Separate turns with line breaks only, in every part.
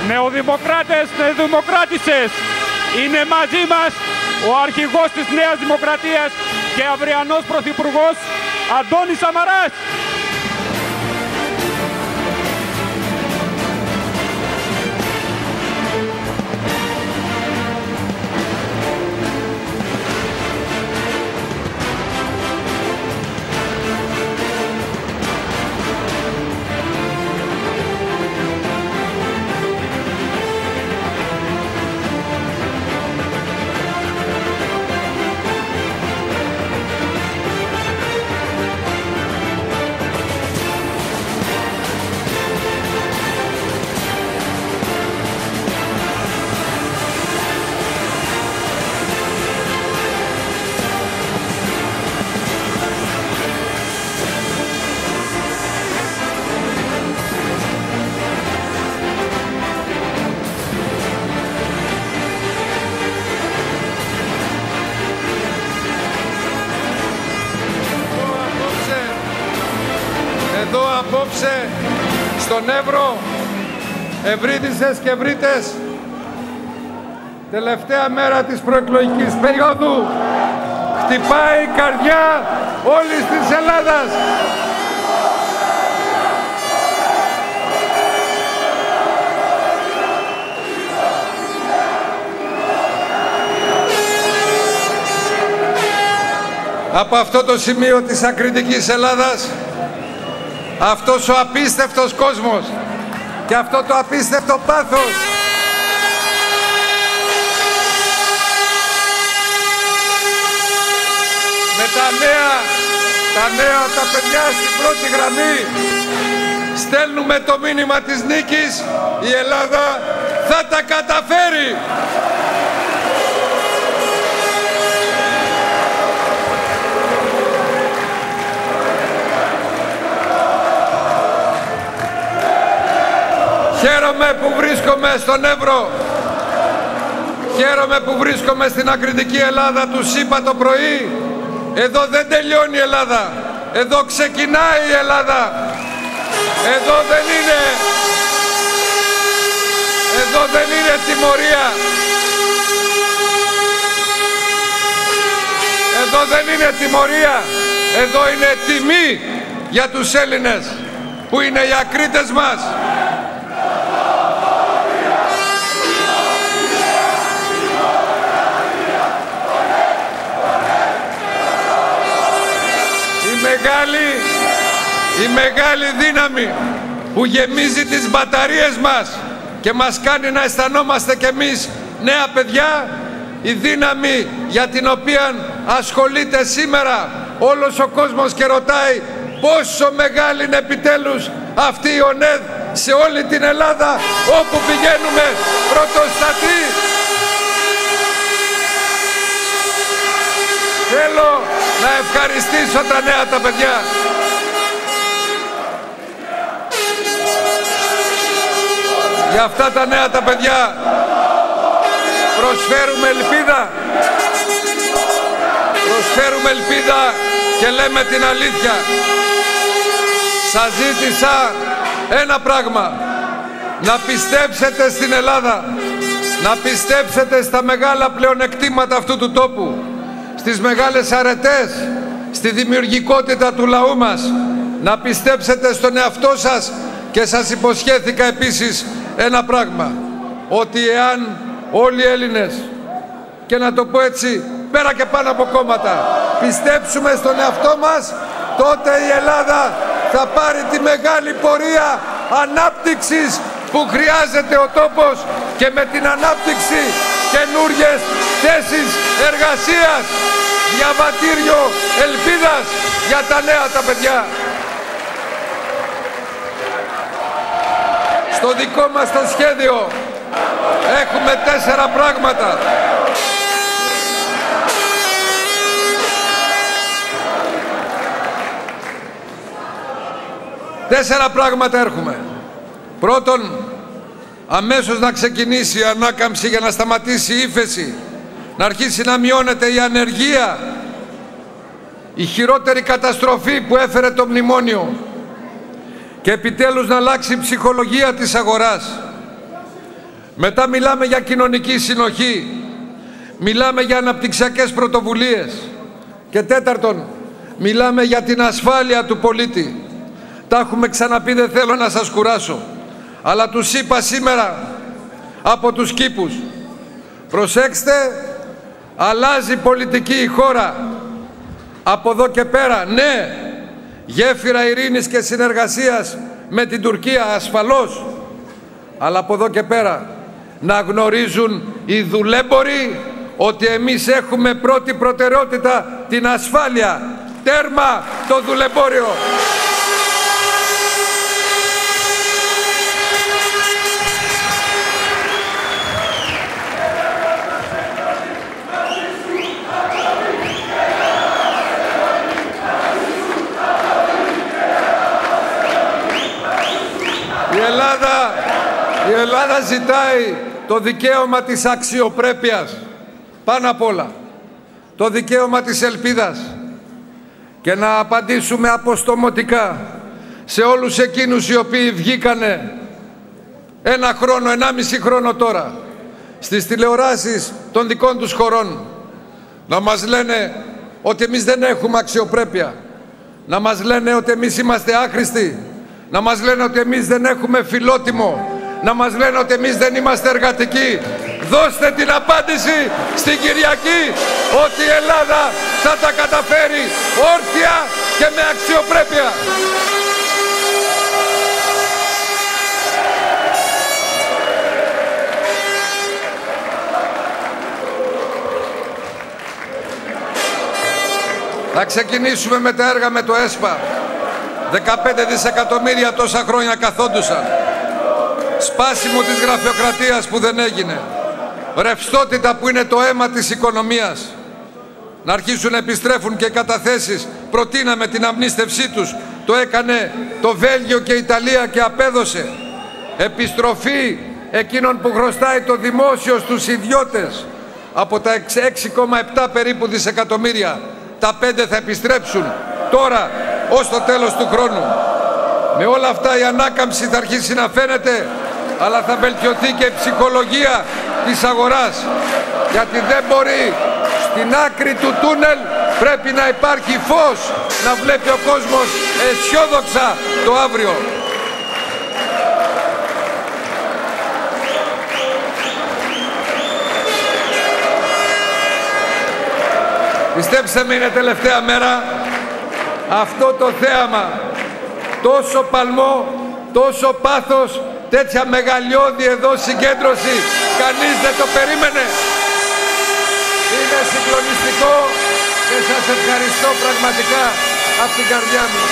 Νεοδημοκράτες, νεοδημοκράτισσες, είναι μαζί μας ο αρχηγός της Νέας Δημοκρατίας και αυριανός πρωθυπουργός Αντώνης Σαμαράς.
Εδώ απόψε στον Εύρο, ευρύτισσες και ευρύτες, τελευταία μέρα της προεκλογικής περίοδου, χτυπάει η καρδιά όλης της Ελλάδας. Από αυτό το σημείο της ακριτικής Ελλάδας, αυτός ο απίστευτος κόσμος και αυτό το απίστευτο πάθος με τα παιδιά στην πρώτη γραμμή στέλνουμε το μήνυμα της νίκης. Η Ελλάδα θα τα καταφέρει. Χαίρομαι που βρίσκομαι στον Εύρο. Χαίρομαι που βρίσκομαι στην ακριτική Ελλάδα. Τους είπα το πρωί, εδώ δεν τελειώνει η Ελλάδα. Εδώ ξεκινάει η Ελλάδα. Εδώ δεν είναι τιμωρία. Εδώ δεν είναι τιμωρία. Εδώ είναι τιμή για τους Έλληνες που είναι οι ακρίτες μας. Η μεγάλη δύναμη που γεμίζει τις μπαταρίες μας και μας κάνει να αισθανόμαστε κι εμείς νέα παιδιά, η δύναμη για την οποία ασχολείται σήμερα όλος ο κόσμος και ρωτάει πόσο μεγάλη είναι επιτέλους αυτή η ΟΝΕΔ σε όλη την Ελλάδα, όπου πηγαίνουμε πρωτοστατή. Θέλω να ευχαριστήσω τα νέα τα παιδιά. Για αυτά τα νέα τα παιδιά προσφέρουμε ελπίδα. Προσφέρουμε ελπίδα και λέμε την αλήθεια. Σας ζήτησα ένα πράγμα. Να πιστέψετε στην Ελλάδα. Να πιστέψετε στα μεγάλα πλεονεκτήματα αυτού του τόπου. Στις μεγάλες αρετές, στη δημιουργικότητα του λαού μας. Να πιστέψετε στον εαυτό σας και σας υποσχέθηκα επίσης ένα πράγμα. Ότι εάν όλοι οι Έλληνες, και να το πω έτσι, πέρα και πάνω από κόμματα, πιστέψουμε στον εαυτό μας, τότε η Ελλάδα θα πάρει τη μεγάλη πορεία ανάπτυξης που χρειάζεται ο τόπος και με την ανάπτυξη καινούριες θέσεις εργασίας, διαβατήριο ελπίδας για τα νέα τα παιδιά. Στο δικό μας το σχέδιο έχουμε 4 πράγματα. Τέσσερα πράγματα έχουμε. Πρώτον, αμέσως να ξεκινήσει η ανάκαμψη για να σταματήσει η ύφεση, να αρχίσει να μειώνεται η ανεργία, η χειρότερη καταστροφή που έφερε το μνημόνιο, και επιτέλους να αλλάξει η ψυχολογία της αγοράς. Μετά μιλάμε για κοινωνική συνοχή. Μιλάμε για αναπτυξιακές πρωτοβουλίες. Και τέταρτον, μιλάμε για την ασφάλεια του πολίτη. Τα έχουμε ξαναπεί, δεν θέλω να σας κουράσω. Αλλά τους είπα σήμερα από τους κήπους. Προσέξτε, αλλάζει πολιτική η χώρα. Από εδώ και πέρα, ναι, γέφυρα ειρήνης και συνεργασίας με την Τουρκία, ασφαλώς. Αλλά από εδώ και πέρα να γνωρίζουν οι δουλέμποροι ότι εμείς έχουμε πρώτη προτεραιότητα την ασφάλεια. Τέρμα το δουλεμπόριο. Η Ελλάδα ζητάει το δικαίωμα της αξιοπρέπειας, πάνω απ' όλα, το δικαίωμα της ελπίδας, και να απαντήσουμε αποστομωτικά σε όλους εκείνους οι οποίοι βγήκανε 1 χρόνο, 1,5 χρόνο τώρα στις τηλεοράσεις των δικών τους χωρών να μας λένε ότι εμείς δεν έχουμε αξιοπρέπεια, να μας λένε ότι εμείς είμαστε άχρηστοι, να μας λένε ότι εμείς δεν έχουμε φιλότιμο, να μας λένε ότι εμείς δεν είμαστε εργατικοί. Δώστε την απάντηση στην Κυριακή ότι η Ελλάδα θα τα καταφέρει όρθια και με αξιοπρέπεια. Θα ξεκινήσουμε με τα έργα με το ΕΣΠΑ. 15 δισεκατομμύρια τόσα χρόνια καθόντουσαν. Σπάσιμο της γραφειοκρατίας που δεν έγινε. Ρευστότητα που είναι το αίμα της οικονομίας. Να αρχίσουν να επιστρέφουν και οι καταθέσεις. Προτείναμε την αμνίστευσή τους. Το έκανε το Βέλγιο και η Ιταλία και απέδωσε. Επιστροφή εκείνων που χρωστάει το δημόσιο στους ιδιώτες. Από τα 6,7 περίπου δισεκατομμύρια. Τα 5 θα επιστρέψουν τώρα ως το τέλος του χρόνου. Με όλα αυτά η ανάκαμψη θα αρχίσει να φαίνεται, αλλά θα βελτιωθεί και η ψυχολογία της αγοράς. Γιατί δεν μπορεί στην άκρη του τούνελ, πρέπει να υπάρχει φως, να βλέπει ο κόσμος αισιόδοξα το αύριο. Πιστέψτε με, είναι τελευταία μέρα. Αυτό το θέαμα, τόσο παλμό, τόσο πάθος, τέτοια μεγαλειώδη εδώ συγκέντρωση, κανείς δεν το περίμενε. Είναι συγκλονιστικό και σας ευχαριστώ πραγματικά από την καρδιά μου.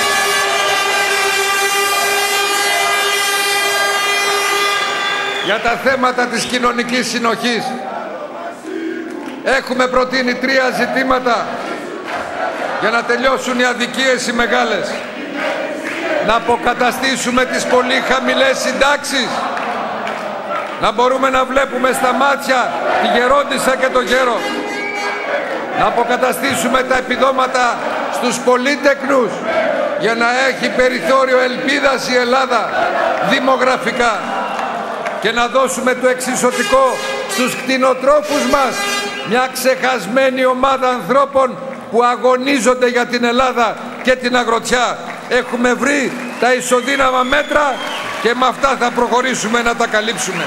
Για τα θέματα της κοινωνικής συνοχής έχουμε προτείνει 3 ζητήματα για να τελειώσουν οι αδικίες οι μεγάλες. Να αποκαταστήσουμε τις πολύ χαμηλές συντάξεις. Να μπορούμε να βλέπουμε στα μάτια τη γερόντισσα και το γέρο. Να αποκαταστήσουμε τα επιδόματα στους πολύτεκνους για να έχει περιθώριο ελπίδας η Ελλάδα δημογραφικά. Και να δώσουμε το εξισωτικό στους κτηνοτρόφους μας, μια ξεχασμένη ομάδα ανθρώπων που αγωνίζονται για την Ελλάδα και την αγροτιά. Έχουμε βρει τα ισοδύναμα μέτρα και με αυτά θα προχωρήσουμε να τα καλύψουμε.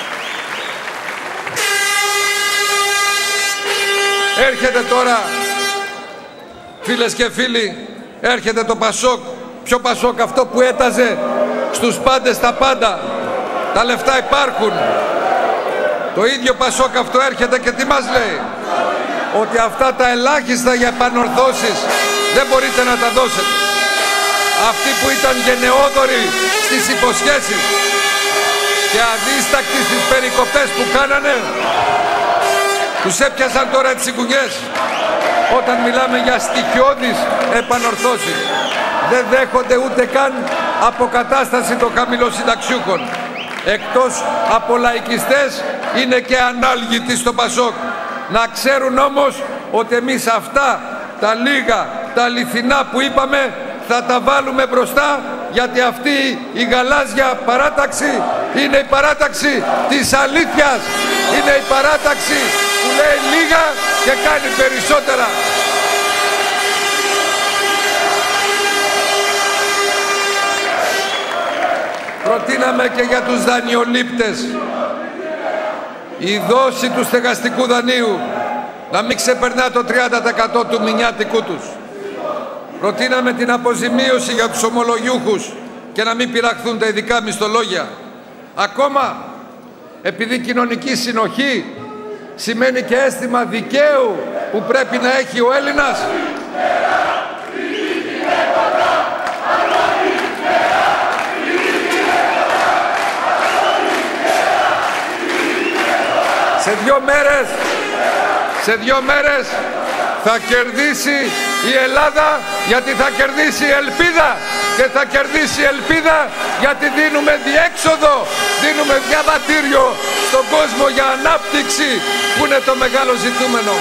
Έρχεται τώρα, φίλες και φίλοι, έρχεται το Πασόκ. Ποιο Πασόκ? Αυτό που έταζε στους πάντες τα πάντα. Τα λεφτά υπάρχουν. Το ίδιο Πασόκ αυτό έρχεται και τι μας λέει? Ότι αυτά τα ελάχιστα για επανορθώσεις δεν μπορείτε να τα δώσετε. Αυτοί που ήταν γενναιόδοροι στις υποσχέσεις και αδίστακτοι στις περικοπές που κάνανε, τους έπιασαν τώρα τις τσιγκουνιές. Όταν μιλάμε για στοιχειώδεις επανορθώσεις, δεν δέχονται ούτε καν αποκατάσταση των χαμηλοσυνταξιούχων. Εκτός από λαϊκιστές είναι και ανάλγητοι στο Πασόκ. Να ξέρουν όμως ότι εμείς αυτά τα λίγα, τα αληθινά που είπαμε, θα τα βάλουμε μπροστά γιατί αυτή η γαλάζια παράταξη είναι η παράταξη της αλήθειας. Είναι η παράταξη που λέει λίγα και κάνει περισσότερα. Προτείναμε και για τους δανειολήπτες η δόση του στεγαστικού δανείου να μην ξεπερνά το 30% του μηνιάτικου τους. Προτείναμε την αποζημίωση για τους ομολογιούχους και να μην πειραχθούν τα ειδικά μισθολόγια. Ακόμα, επειδή κοινωνική συνοχή σημαίνει και αίσθημα δικαίου που πρέπει να έχει ο Έλληνας, σε δύο μέρες θα κερδίσει η Ελλάδα, γιατί θα κερδίσει η ελπίδα, και θα κερδίσει η ελπίδα γιατί δίνουμε διέξοδο, δίνουμε διαβατήριο στον κόσμο για ανάπτυξη που είναι το μεγάλο ζητούμενο.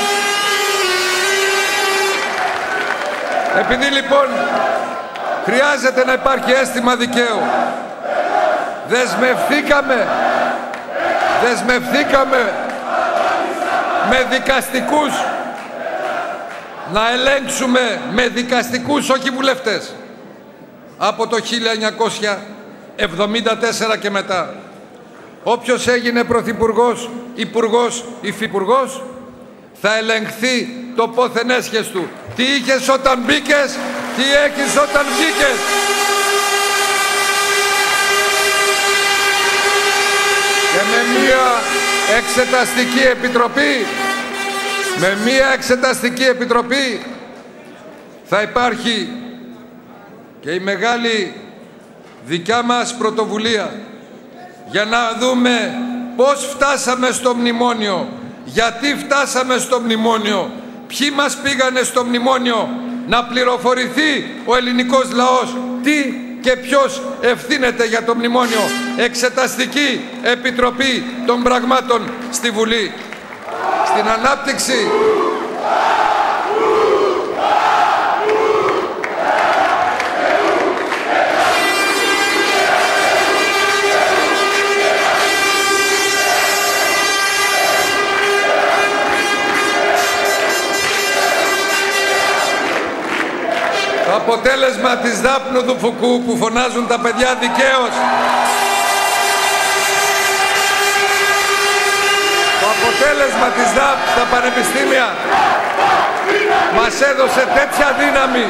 Επειδή λοιπόν χρειάζεται να υπάρχει αίσθημα δικαίου, δεσμευθήκαμε με δικαστικούς να ελέγξουμε, με δικαστικούς, όχι βουλευτές, από το 1974 και μετά. Όποιος έγινε πρωθυπουργός, υπουργός, υφυπουργός, θα ελεγχθεί το πόθεν έσχες του. Τι είχες όταν μπήκες, τι έχεις όταν βγήκες. Και με μία εξεταστική επιτροπή θα υπάρχει και η μεγάλη δικιά μας πρωτοβουλία για να δούμε πώς φτάσαμε στο μνημόνιο, γιατί φτάσαμε στο μνημόνιο, ποιοι μας πήγανε στο μνημόνιο, να πληροφορηθεί ο ελληνικός λαός τι και ποιος ευθύνεται για το μνημόνιο. Εξεταστική Επιτροπή των Πραγμάτων στη Βουλή. Στην ανάπτυξη το αποτέλεσμα της δάπνου του Φουκού που φωνάζουν τα παιδιά δικαίως. Το αποτέλεσμα της ΔΑΠ στα πανεπιστήμια μας έδωσε τέτοια δύναμη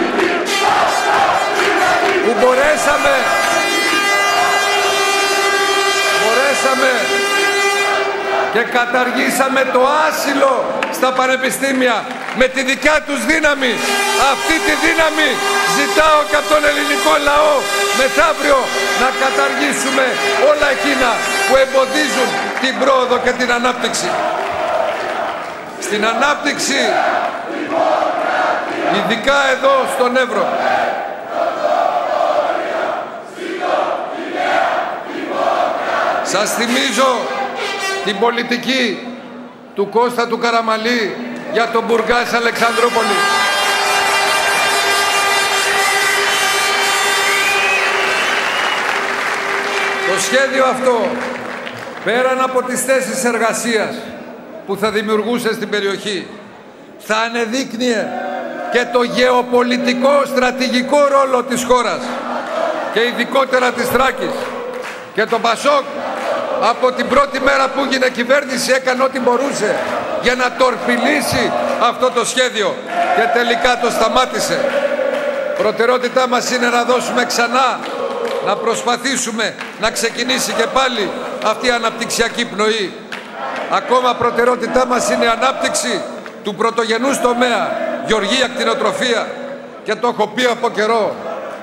που μπορέσαμε και καταργήσαμε το άσυλο στα πανεπιστήμια με τη δικιά τους δύναμη. Αυτή τη δύναμη ζητάω και από τον ελληνικό λαό μεθαύριο να καταργήσουμε όλα εκείνα που εμποδίζουν την πρόοδο και την ανάπτυξη. Στην ανάπτυξη, ειδικά εδώ στον Εύρο, σας θυμίζω την πολιτική του Κώστα του Καραμαλή για τον Μπουργκάς Αλεξανδρούπολη. Το σχέδιο αυτό, πέραν από τις θέσεις εργασίας που θα δημιουργούσε στην περιοχή, θα ανεδείκνυε και το γεωπολιτικό στρατηγικό ρόλο της χώρας και ειδικότερα της Θράκης. Και το Πασόκ από την πρώτη μέρα που έγινε κυβέρνηση έκανε ό,τι μπορούσε για να τορπιλήσει αυτό το σχέδιο και τελικά το σταμάτησε. Προτεραιότητά μας είναι να δώσουμε ξανά, να προσπαθήσουμε να ξεκινήσει και πάλι αυτή η αναπτυξιακή πνοή. Ακόμα προτεραιότητά μας είναι η ανάπτυξη του πρωτογενούς τομέα, γεωργία, κτηνοτροφία. Και το έχω πει από καιρό,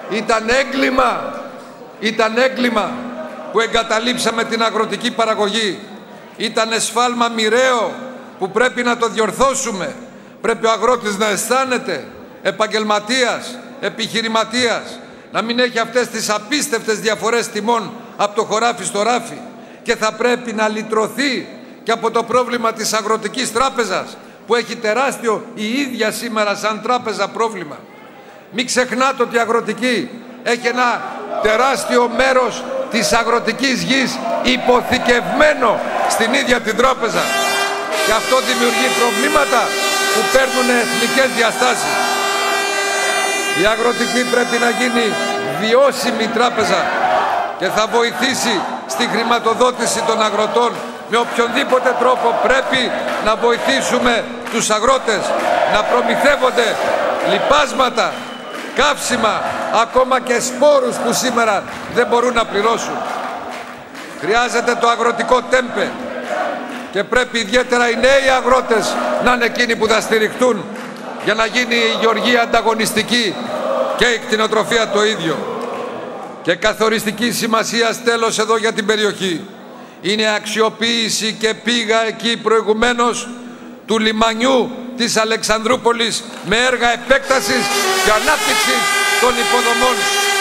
ήταν έγκλημα που εγκαταλείψαμε την αγροτική παραγωγή. Ήταν σφάλμα μοιραίο που πρέπει να το διορθώσουμε. Πρέπει ο αγρότης να αισθάνεται επαγγελματίας, επιχειρηματίας, να μην έχει αυτές τις απίστευτες διαφορές τιμών από το χωράφι στο ράφι, και θα πρέπει να λυτρωθεί και από το πρόβλημα της αγροτικής τράπεζας που έχει τεράστιο η ίδια σήμερα σαν τράπεζα πρόβλημα. Μην ξεχνάτε ότι η αγροτική έχει ένα τεράστιο μέρος της αγροτικής γης υποθηκευμένο στην ίδια την τράπεζα. Και αυτό δημιουργεί προβλήματα που παίρνουν εθνικές διαστάσεις. Η αγροτική πρέπει να γίνει βιώσιμη τράπεζα και θα βοηθήσει στη χρηματοδότηση των αγροτών. Με οποιονδήποτε τρόπο πρέπει να βοηθήσουμε τους αγρότες να προμηθεύονται λιπάσματα, καύσιμα, ακόμα και σπόρους που σήμερα δεν μπορούν να πληρώσουν. Χρειάζεται το αγροτικό τέμπε και πρέπει ιδιαίτερα οι νέοι αγρότες να είναι εκείνοι που θα στηριχτούν για να γίνει η γεωργία ανταγωνιστική και η κτηνοτροφία το ίδιο. Και καθοριστική σημασία τέλος εδώ για την περιοχή είναι αξιοποίηση και πήγα εκεί προηγουμένως του λιμανιού της Αλεξανδρούπολης με έργα επέκτασης και ανάπτυξης των υποδομών.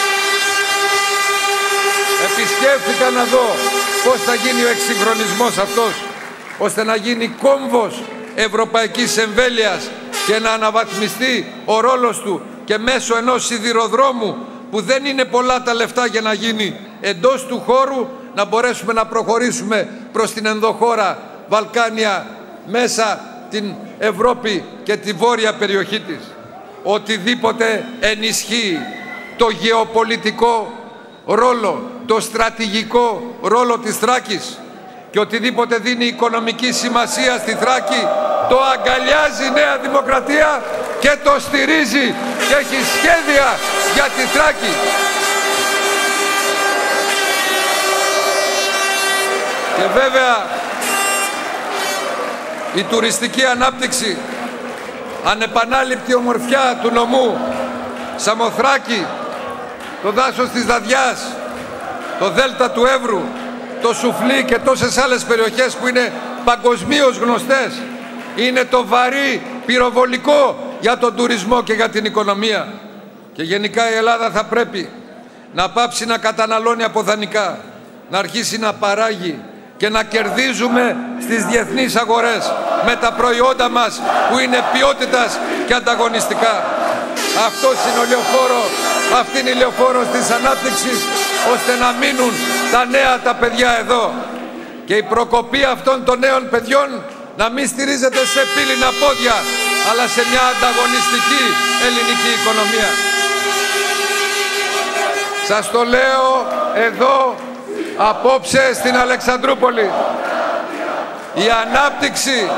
Επισκέφθηκα να δω πώς θα γίνει ο εξυγχρονισμός αυτός, ώστε να γίνει κόμβος ευρωπαϊκής εμβέλειας και να αναβαθμιστεί ο ρόλος του και μέσω ενός σιδηροδρόμου που δεν είναι πολλά τα λεφτά για να γίνει εντός του χώρου, να μπορέσουμε να προχωρήσουμε προς την ενδοχώρα Βαλκάνια, μέσα την Ευρώπη και τη βόρεια περιοχή της. Οτιδήποτε ενισχύει το γεωπολιτικό ρόλο, το στρατηγικό ρόλο της Θράκης και οτιδήποτε δίνει οικονομική σημασία στη Θράκη, το αγκαλιάζει η Νέα Δημοκρατία και το στηρίζει και έχει σχέδια για τη Θράκη. Και βέβαια η τουριστική ανάπτυξη, ανεπανάληπτη ομορφιά του νομού, Σαμοθράκη, το δάσος της Δαδιάς, το δέλτα του Εύρου, το Σουφλί και τόσες άλλες περιοχές που είναι παγκοσμίως γνωστές, είναι το βαρύ πυροβολικό για τον τουρισμό και για την οικονομία. Και γενικά η Ελλάδα θα πρέπει να πάψει να καταναλώνει από δανεικά, να αρχίσει να παράγει και να κερδίζουμε στις διεθνείς αγορές με τα προϊόντα μας που είναι ποιότητας και ανταγωνιστικά. Αυτή είναι η λεωφόρος της ανάπτυξης, ώστε να μείνουν τα νέα τα παιδιά εδώ. Και η προκοπή αυτών των νέων παιδιών να μην στηρίζεται σε πύληνα πόδια, αλλά σε μια ανταγωνιστική ελληνική οικονομία. Σας το λέω εδώ απόψε στην Αλεξανδρούπολη. Η ανάπτυξη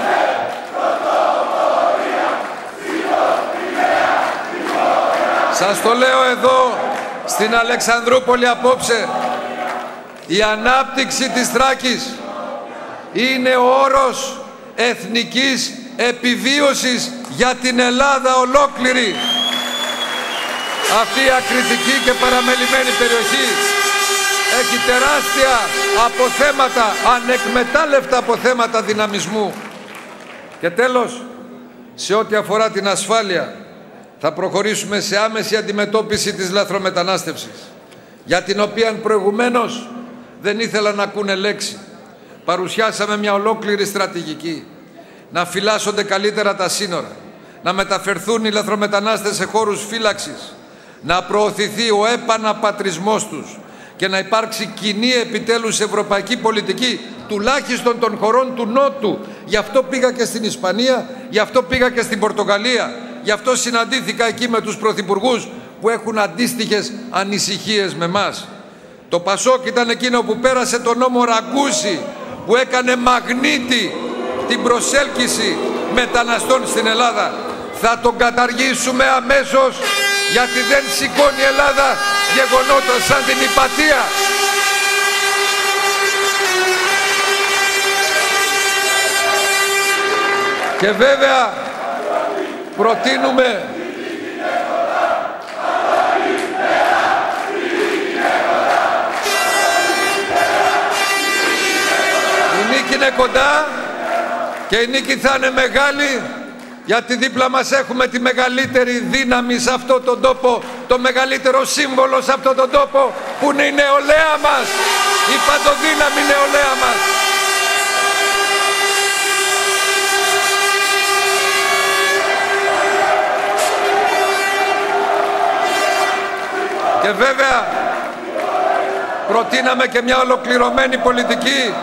σας το λέω εδώ στην Αλεξανδρούπολη απόψε. Η ανάπτυξη της Θράκης είναι ο όρος εθνικής επιβίωσης για την Ελλάδα ολόκληρη. Αυτή η ακριτική και παραμελημένη περιοχή έχει τεράστια αποθέματα, ανεκμετάλλευτα αποθέματα δυναμισμού. Και τέλος, σε ό,τι αφορά την ασφάλεια, θα προχωρήσουμε σε άμεση αντιμετώπιση της λαθρομετανάστευσης, για την οποία προηγουμένως δεν ήθελα να ακούνε λέξη. Παρουσιάσαμε μια ολόκληρη στρατηγική. Να φυλάσσονται καλύτερα τα σύνορα, να μεταφερθούν οι λαθρομετανάστες σε χώρους φύλαξης, να προωθηθεί ο επαναπατρισμός τους και να υπάρξει κοινή επιτέλους ευρωπαϊκή πολιτική, τουλάχιστον των χωρών του Νότου. Γι' αυτό πήγα και στην Ισπανία, γι' αυτό πήγα και στην Πορτογαλία, γι' αυτό συναντήθηκα εκεί με τους πρωθυπουργούς που έχουν αντίστοιχες ανησυχίες με μας. Το Πασόκ ήταν εκείνο που πέρασε τον νόμο Ραγκούση, που έκανε μαγνήτη την προσέλκυση μεταναστών στην Ελλάδα. Θα τον καταργήσουμε αμέσως, γιατί δεν σηκώνει η Ελλάδα γεγονότα σαν την Ιππατία. Και βέβαια προτείνουμε η νίκη είναι κοντά και η νίκη θα είναι μεγάλη, γιατί δίπλα μας έχουμε τη μεγαλύτερη δύναμη σε αυτόν τον τόπο, το μεγαλύτερο σύμβολο σε αυτόν τον τόπο, που είναι η νεολαία μας, η παντοδύναμη νεολαία μας. Και βέβαια προτείναμε και μια ολοκληρωμένη πολιτική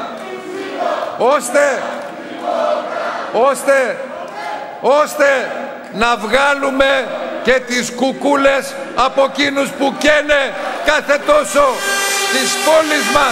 ώστε να βγάλουμε και τις κουκούλες από εκείνους που καίνε κάθε τόσο τις πόλεις μας.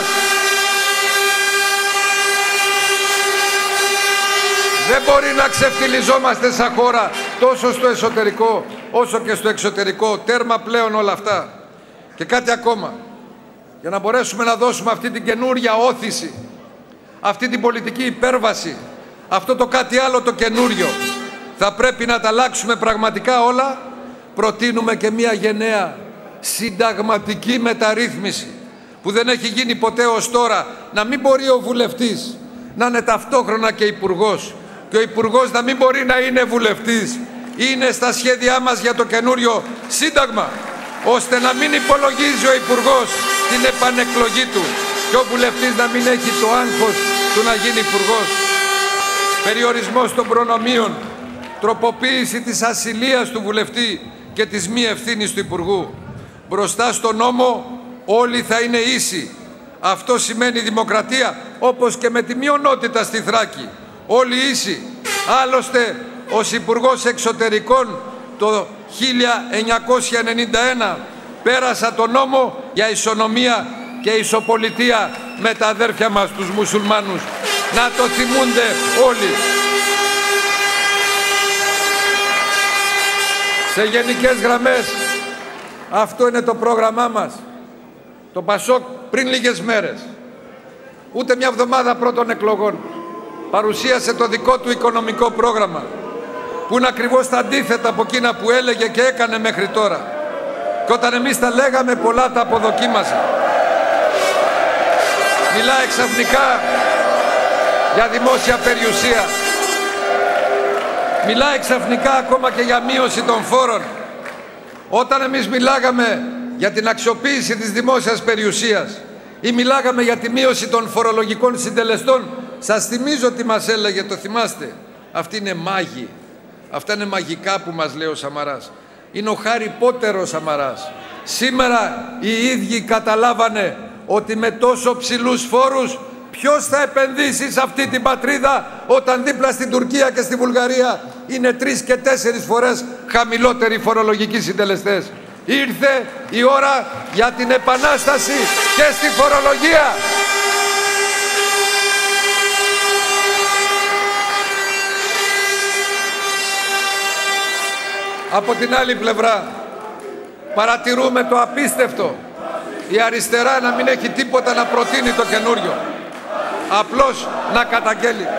Δεν μπορεί να ξεφτιλιζόμαστε σαν χώρα τόσο στο εσωτερικό όσο και στο εξωτερικό. Τέρμα πλέον όλα αυτά. Και κάτι ακόμα. Για να μπορέσουμε να δώσουμε αυτή την καινούρια όθηση, αυτή την πολιτική υπέρβαση, αυτό το κάτι άλλο το καινούριο, θα πρέπει να τα αλλάξουμε πραγματικά όλα. Προτείνουμε και μια γενναία συνταγματική μεταρρύθμιση που δεν έχει γίνει ποτέ ως τώρα. Να μην μπορεί ο βουλευτής να είναι ταυτόχρονα και υπουργός και ο υπουργός να μην μπορεί να είναι βουλευτής. Είναι στα σχέδιά μας για το καινούριο σύνταγμα, ώστε να μην υπολογίζει ο υπουργός την επανεκλογή του και ο βουλευτής να μην έχει το άγχος του να γίνει υπουργός. Περιορισμός των προνομίων, τροποποίηση της ασυλίας του βουλευτή και της μη ευθύνης του υπουργού. Μπροστά στον νόμο όλοι θα είναι ίσοι. Αυτό σημαίνει δημοκρατία, όπως και με τη μειονότητα στη Θράκη. Όλοι ίσοι. Άλλωστε, ως Υπουργός Εξωτερικών το 1991 πέρασα τον νόμο για ισονομία και ισοπολιτεία με τα αδέρφια μας τους μουσουλμάνους. Να το θυμούνται όλοι. Σε γενικές γραμμές, αυτό είναι το πρόγραμμά μας. Το Πασόκ πριν λίγες μέρες, ούτε μια εβδομάδα πρώτων εκλογών, παρουσίασε το δικό του οικονομικό πρόγραμμα, που είναι ακριβώς τα αντίθετα από εκείνα που έλεγε και έκανε μέχρι τώρα. Και όταν εμείς τα λέγαμε, πολλά τα αποδοκίμασε. Μιλάει ξαφνικά για δημόσια περιουσία. Μιλάει ξαφνικά ακόμα και για μείωση των φόρων. Όταν εμείς μιλάγαμε για την αξιοποίηση της δημόσιας περιουσίας ή μιλάγαμε για τη μείωση των φορολογικών συντελεστών, σας θυμίζω τι μας έλεγε, το θυμάστε? Αυτοί είναι μάγοι. Αυτά είναι μαγικά που μας λέει ο Σαμαράς. Είναι ο Χάρι Πότερ ο Σαμαράς. Σήμερα οι ίδιοι καταλάβανε ότι με τόσο ψηλούς φόρους ποιος θα επενδύσει σε αυτή την πατρίδα όταν δίπλα στην Τουρκία και στη Βουλγαρία είναι 3 και 4 φορές χαμηλότεροι φορολογικοί συντελεστές. Ήρθε η ώρα για την επανάσταση και στη φορολογία. Από την άλλη πλευρά παρατηρούμε το απίστευτο. Η αριστερά να μην έχει τίποτα να προτείνει το καινούριο. Απλώς να καταγγέλει.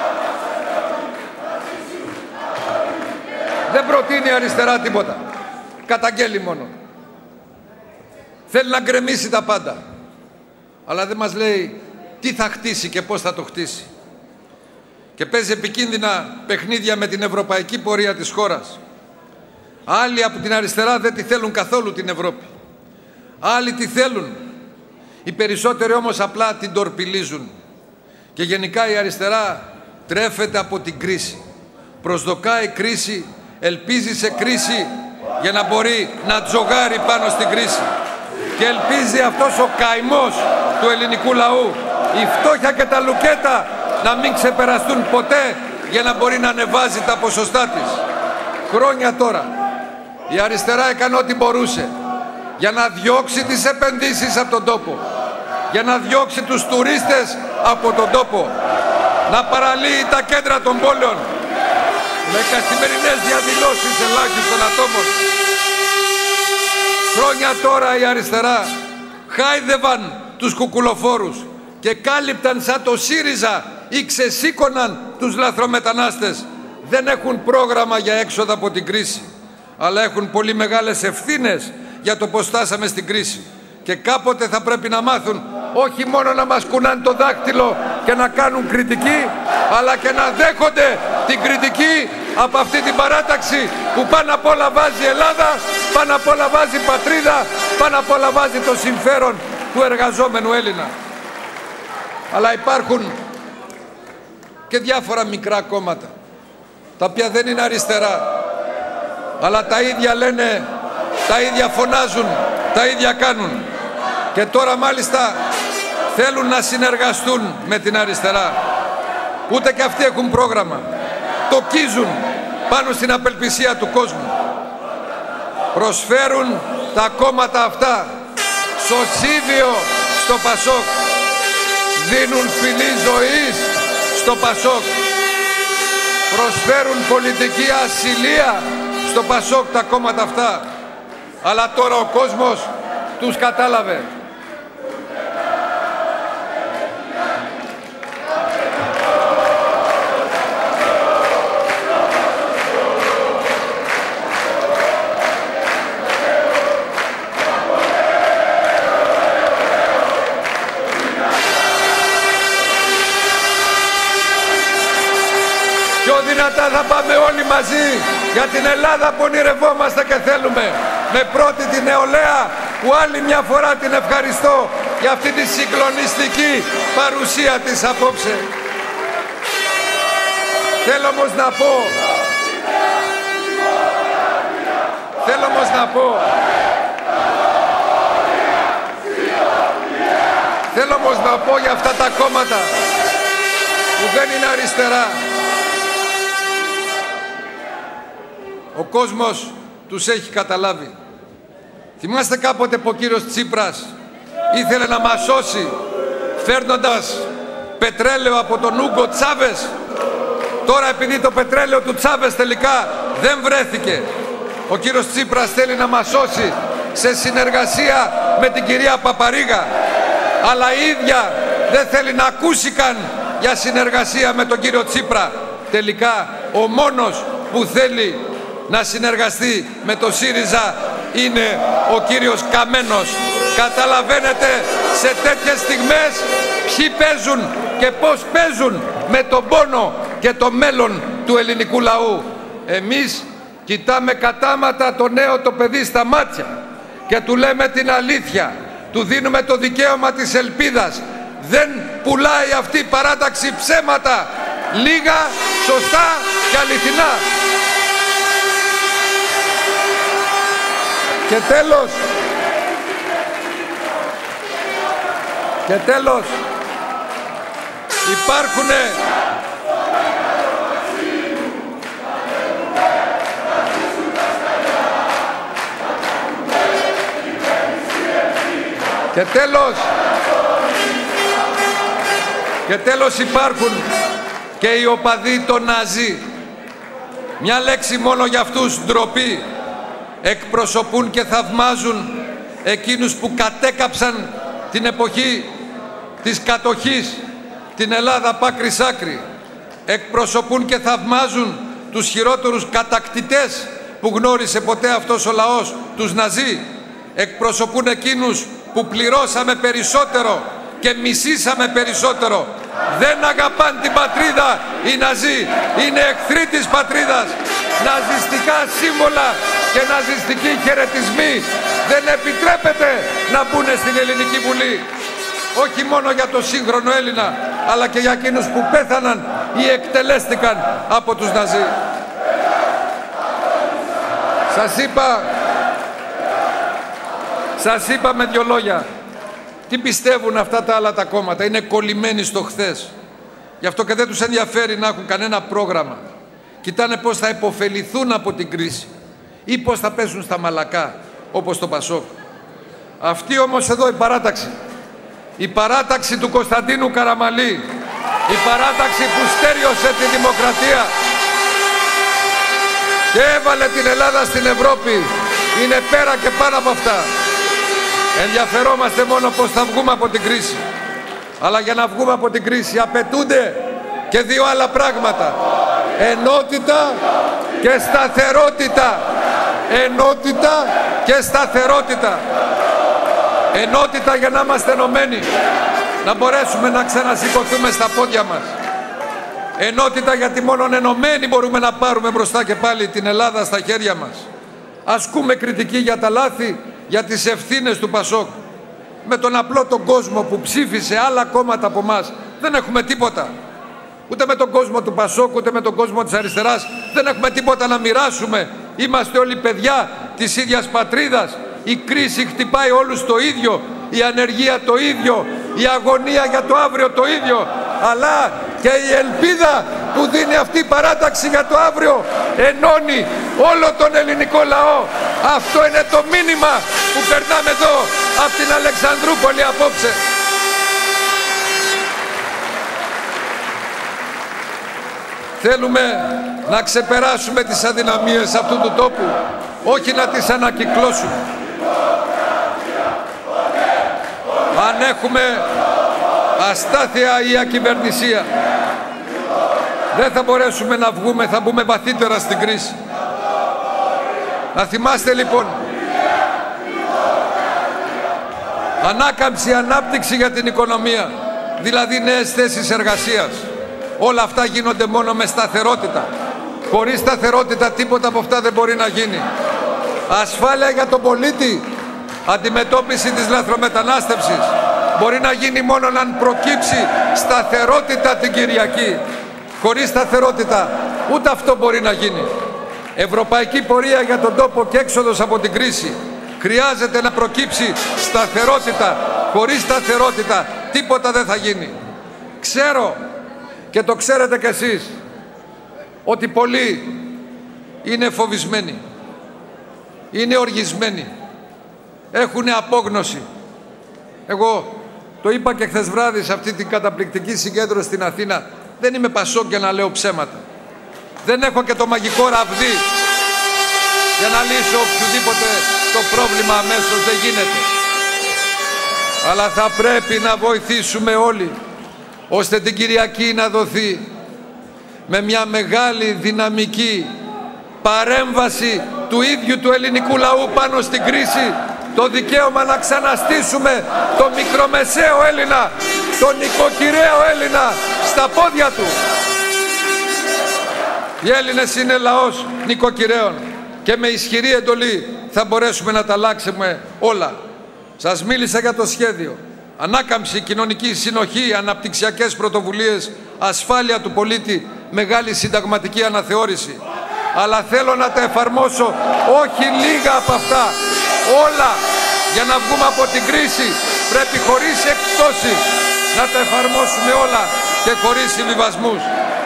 Δεν προτείνει η αριστερά τίποτα. Καταγγέλει μόνο. Θέλει να γκρεμίσει τα πάντα. Αλλά δεν μας λέει τι θα χτίσει και πώς θα το χτίσει. Και παίζει επικίνδυνα παιχνίδια με την ευρωπαϊκή πορεία της χώρας. Άλλοι από την αριστερά δεν τη θέλουν καθόλου την Ευρώπη. Άλλοι τη θέλουν. Οι περισσότεροι όμως απλά την τορπιλίζουν. Και γενικά η αριστερά τρέφεται από την κρίση. Προσδοκάει κρίση, ελπίζει σε κρίση για να μπορεί να τζογάρει πάνω στην κρίση. Και ελπίζει αυτός ο καημός του ελληνικού λαού, η φτώχεια και τα λουκέτα να μην ξεπεραστούν ποτέ για να μπορεί να ανεβάζει τα ποσοστά της. Χρόνια τώρα η αριστερά έκανε ό,τι μπορούσε για να διώξει τις επενδύσεις από τον τόπο, για να διώξει τους τουρίστες από τον τόπο, να παραλύει τα κέντρα των πόλεων με καθημερινές διαδηλώσεις ελάχιστων ατόμων. Χρόνια τώρα η αριστερά χάιδευαν τους κουκουλοφόρους και κάλυπταν σαν το ΣΥΡΙΖΑ ή ξεσήκωναν τους λαθρομετανάστες. Δεν έχουν πρόγραμμα για έξοδα από την κρίση, αλλά έχουν πολύ μεγάλες ευθύνες για το πώς φτάσαμε στην κρίση. Και κάποτε θα πρέπει να μάθουν όχι μόνο να μας κουνάνε το δάκτυλο και να κάνουν κριτική, αλλά και να δέχονται την κριτική από αυτή την παράταξη που πάνω απ' όλα βάζει Ελλάδα, πάνω απ' όλα βάζει πατρίδα, πάνω απ' όλα βάζει το συμφέρον του εργαζόμενου Έλληνα. Αλλά υπάρχουν και διάφορα μικρά κόμματα, τα οποία δεν είναι αριστερά, αλλά τα ίδια λένε, τα ίδια φωνάζουν, τα ίδια κάνουν. και τώρα μάλιστα θέλουν να συνεργαστούν με την αριστερά. Ούτε και αυτοί έχουν πρόγραμμα. Τοκίζουν πάνω στην απελπισία του κόσμου. Προσφέρουν τα κόμματα αυτά σωσίβιο στο Πασόκ. Δίνουν φυλή ζωής στο Πασόκ. Προσφέρουν πολιτική ασυλία στο Πασόκ τα κόμματα αυτά. Αλλά τώρα ο κόσμος τους κατάλαβε. Πιο δυνατά θα πάμε όλοι μαζί για την Ελλάδα που ονειρευόμαστε και θέλουμε. Με πρώτη την νεολαία που άλλη μια φορά την ευχαριστώ για αυτή τη συγκλονιστική παρουσία της απόψε. Θέλω όμως να πω για αυτά τα κόμματα που δεν είναι αριστερά. Ο κόσμος τους έχει καταλάβει. Θυμάστε κάποτε που ο κύριος Τσίπρας ήθελε να μας σώσει φέρνοντας πετρέλαιο από τον Ούγκο Τσάβες. Τώρα επειδή το πετρέλαιο του Τσάβες τελικά δεν βρέθηκε, ο κύριος Τσίπρας θέλει να μας σώσει σε συνεργασία με την κυρία Παπαρίγα. Αλλά η ίδια δεν θέλει να ακούσει καν για συνεργασία με τον κύριο Τσίπρα. Τελικά ο μόνος που θέλει να συνεργαστεί με το ΣΥΡΙΖΑ είναι ο κύριος Καμένος. Καταλαβαίνετε σε τέτοιες στιγμές ποιοι παίζουν και πώς παίζουν με τον πόνο και το μέλλον του ελληνικού λαού. Εμείς κοιτάμε κατάματα το νέο το παιδί στα μάτια και του λέμε την αλήθεια. Του δίνουμε το δικαίωμα της ελπίδας. Δεν πουλάει αυτή η παράταξη ψέματα. Λίγα, σωστά και αληθινά. Και τέλος, υπάρχουνε υπάρχουν και οι οπαδοί των Ναζί. Μια λέξη μόνο για αυτούς, ντροπή. Εκπροσωπούν και θαυμάζουν εκείνους που κατέκαψαν την εποχή της κατοχής την Ελλάδα πάκρις άκρη. Εκπροσωπούν και θαυμάζουν τους χειρότερους κατακτητές που γνώρισε ποτέ αυτός ο λαός, τους Ναζί. Εκπροσωπούν εκείνους που πληρώσαμε περισσότερο και μισήσαμε περισσότερο. Δεν αγαπάν την πατρίδα οι Ναζί, είναι εχθροί της πατρίδας. Ναζιστικά σύμβολα και ναζιστικοί χαιρετισμοί δεν επιτρέπεται να μπουν στην Ελληνική Βουλή. Όχι μόνο για το σύγχρονο Έλληνα, αλλά και για εκείνους που πέθαναν ή εκτελέστηκαν από τους Ναζί. Σας είπα με δυο λόγια τι πιστεύουν αυτά τα άλλα τα κόμματα. Είναι κολλημένοι στο χθες. Γι' αυτό και δεν τους ενδιαφέρει να έχουν κανένα πρόγραμμα. Κοιτάνε πώς θα υποφεληθούν από την κρίση ή πώς θα πέσουν στα μαλακά, όπως το Πασόκ. Αυτή όμως εδώ η παράταξη του Κωνσταντίνου Καραμαλή, η παράταξη που στέριωσε τη δημοκρατία και έβαλε την Ελλάδα στην Ευρώπη, είναι πέρα και πάνω από αυτά. Ενδιαφερόμαστε μόνο πώς θα βγούμε από την κρίση. Αλλά για να βγούμε από την κρίση απαιτούνται και δύο άλλα πράγματα. Ενότητα και σταθερότητα. Ενότητα και σταθερότητα. Ενότητα για να είμαστε ενωμένοι, να μπορέσουμε να ξανασηκωθούμε στα πόδια μας. Ενότητα γιατί μόνο ενωμένοι μπορούμε να πάρουμε μπροστά και πάλι την Ελλάδα στα χέρια μας. Ασκούμε κριτική για τα λάθη, για τις ευθύνες του Πασόκ. Με τον απλό τον κόσμο που ψήφισε άλλα κόμματα από εμάς δεν έχουμε τίποτα. Ούτε με τον κόσμο του Πασόκ, ούτε με τον κόσμο της αριστεράς δεν έχουμε τίποτα να μοιράσουμε. Είμαστε όλοι παιδιά της ίδιας πατρίδας. Η κρίση χτυπάει όλους το ίδιο. η ανεργία το ίδιο, η αγωνία για το αύριο το ίδιο, αλλά και η ελπίδα που δίνει αυτή η παράταξη για το αύριο ενώνει όλο τον ελληνικό λαό. Αυτό είναι το μήνυμα που περνάμε εδώ από την Αλεξανδρούπολη απόψε. Θέλουμε να ξεπεράσουμε τις αδυναμίες αυτού του τόπου, όχι να τις ανακυκλώσουμε. Αν έχουμε αστάθεια ή ακυβερνησία, δεν θα μπορέσουμε να βγούμε, θα μπούμε βαθύτερα στην κρίση. Να θυμάστε λοιπόν, ανάκαμψη, ανάπτυξη για την οικονομία, δηλαδή νέες θέσεις εργασίας. Όλα αυτά γίνονται μόνο με σταθερότητα. Χωρίς σταθερότητα τίποτα από αυτά δεν μπορεί να γίνει. Ασφάλεια για τον πολίτη, αντιμετώπιση της λαθρομετανάστευσης μπορεί να γίνει μόνο αν προκύψει σταθερότητα την Κυριακή. Χωρίς σταθερότητα ούτε αυτό μπορεί να γίνει. Ευρωπαϊκή πορεία για τον τόπο και έξοδος από την κρίση. Χρειάζεται να προκύψει σταθερότητα. Χωρίς σταθερότητα τίποτα δεν θα γίνει. Ξέρω, και το ξέρετε κι εσείς, ότι πολλοί είναι φοβισμένοι, είναι οργισμένοι, έχουν απόγνωση. Εγώ το είπα και χθες βράδυ σε αυτή την καταπληκτική συγκέντρωση στην Αθήνα, δεν είμαι Πασόκ για να λέω ψέματα. Δεν έχω και το μαγικό ραβδί για να λύσω οποιοδήποτε το πρόβλημα αμέσως, δεν γίνεται. Αλλά θα πρέπει να βοηθήσουμε όλοι, ώστε την Κυριακή να δοθεί με μια μεγάλη δυναμική παρέμβαση του ίδιου του ελληνικού λαού πάνω στην κρίση, το δικαίωμα να ξαναστήσουμε το μικρομεσαίο Έλληνα, τον νοικοκυρέο Έλληνα στα πόδια του. Οι Έλληνες είναι λαός νοικοκυρέων και με ισχυρή εντολή θα μπορέσουμε να τα αλλάξουμε όλα. Σας μίλησα για το σχέδιο. Ανάκαμψη, κοινωνική συνοχή, αναπτυξιακές πρωτοβουλίες, ασφάλεια του πολίτη, μεγάλη συνταγματική αναθεώρηση. Αλλά θέλω να τα εφαρμόσω όχι λίγα από αυτά, όλα. Για να βγούμε από την κρίση πρέπει χωρίς εκπτώσεις να τα εφαρμόσουμε όλα και χωρίς συμβιβασμούς.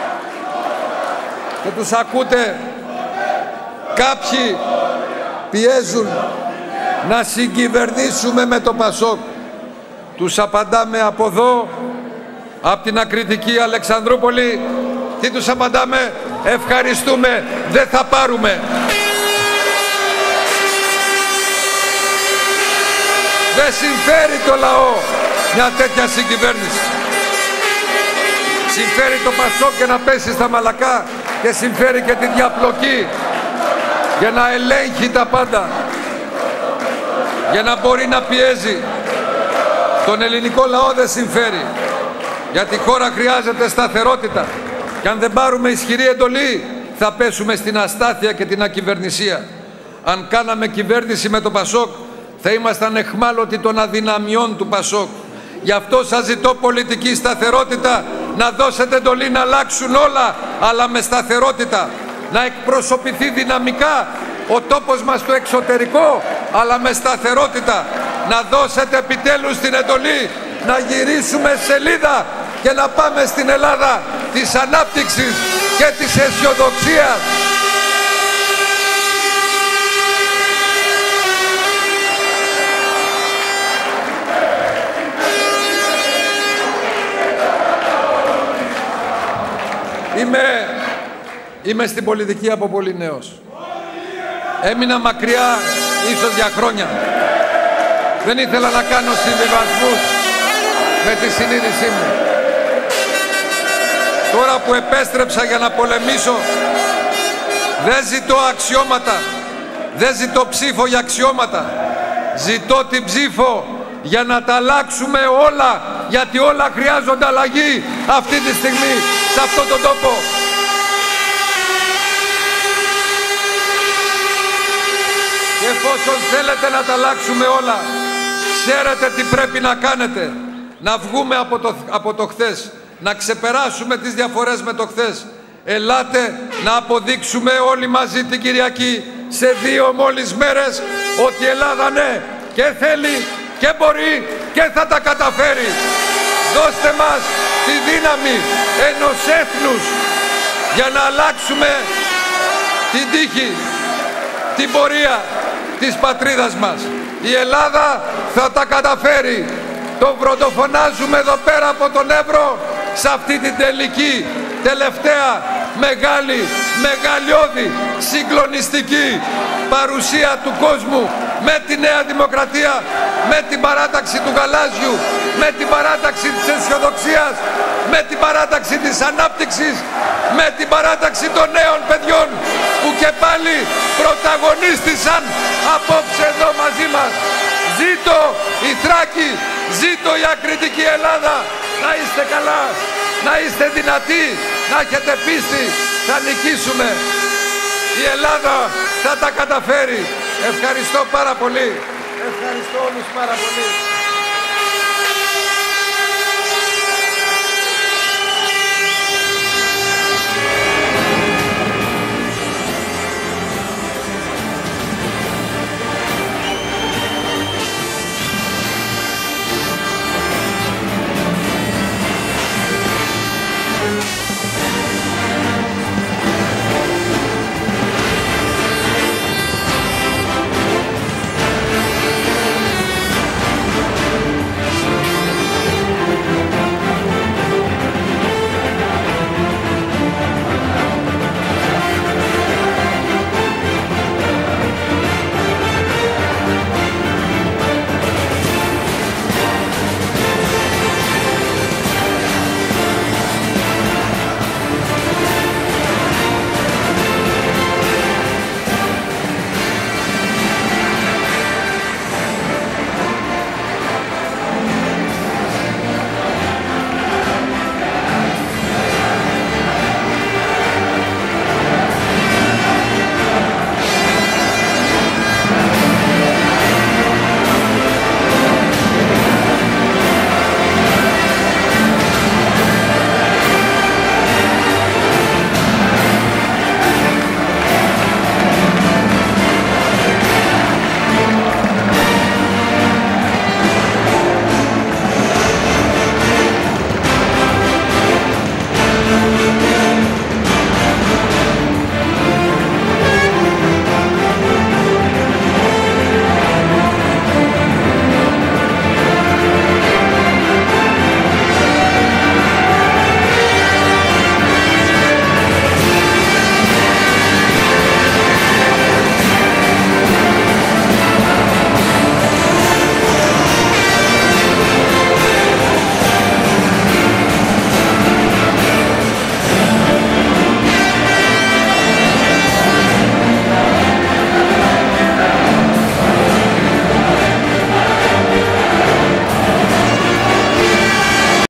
Και τους ακούτε, κάποιοι πιέζουν να συγκυβερνήσουμε με το Πασόκ. Τους απαντάμε από εδώ, από την ακριτική Αλεξανδρούπολη. Τι τους απαντάμε? Ευχαριστούμε, δεν θα πάρουμε. Δεν συμφέρει το λαό μια τέτοια συγκυβέρνηση. Συμφέρει το Πασόκ και να πέσει στα μαλακά και συμφέρει και τη διαπλοκή για να ελέγχει τα πάντα, για να μπορεί να πιέζει. Τον ελληνικό λαό δεν συμφέρει, γιατί η χώρα χρειάζεται σταθερότητα και αν δεν πάρουμε ισχυρή εντολή θα πέσουμε στην αστάθεια και την ακυβερνησία. Αν κάναμε κυβέρνηση με το Πασόκ θα ήμασταν εχμάλωτοι των αδυναμιών του Πασόκ. Γι' αυτό σας ζητώ πολιτική σταθερότητα, να δώσετε εντολή να αλλάξουν όλα, αλλά με σταθερότητα. Να εκπροσωπηθεί δυναμικά ο τόπος μας στο εξωτερικό, αλλά με σταθερότητα. Να δώσετε επιτέλους την εντολή να γυρίσουμε σελίδα και να πάμε στην Ελλάδα της ανάπτυξης και της αισιοδοξίας. Είμαι στην πολιτική από πολύ νέος. Έμεινα μακριά ίσως για χρόνια. Δεν ήθελα να κάνω συμβιβασμούς με τη συνείδησή μου. Τώρα που επέστρεψα για να πολεμήσω, δεν ζητώ αξιώματα, δεν ζητώ ψήφο για αξιώματα. Ζητώ την ψήφο για να τα αλλάξουμε όλα, γιατί όλα χρειάζονται αλλαγή αυτή τη στιγμή σε αυτόν τον τόπο. Και εφόσον θέλετε να τα αλλάξουμε όλα, ξέρετε τι πρέπει να κάνετε. Να βγούμε από το χθες, να ξεπεράσουμε τις διαφορές με το χθες. Ελάτε να αποδείξουμε όλοι μαζί την Κυριακή, σε 2 μόλις μέρες, ότι η Ελλάδα ναι και θέλει και μπορεί και θα τα καταφέρει. Δώστε μας τη δύναμη ενός έθνους για να αλλάξουμε την τύχη, την πορεία της πατρίδας μας. Η Ελλάδα θα τα καταφέρει. Το πρωτοφωνάζουμε εδώ πέρα από τον Εύρο σε αυτή την τελική, τελευταία, μεγαλειώδη, συγκλονιστική παρουσία του κόσμου με τη Νέα Δημοκρατία, με την παράταξη του Γαλάζιου, με την παράταξη της αισιοδοξίας, με την παράταξη της ανάπτυξης, με την παράταξη των νέων παιδιών που και πάλι πρωταγωνίστησαν απόψε εδώ μαζί μας. Ζήτω η Θράκη, ζήτω η ακριτική Ελλάδα. Να είστε καλά, να είστε δυνατοί, να έχετε πίστη, θα νικήσουμε. Η Ελλάδα θα τα καταφέρει. Ευχαριστώ πάρα πολύ. Ευχαριστώ όλους πάρα πολύ.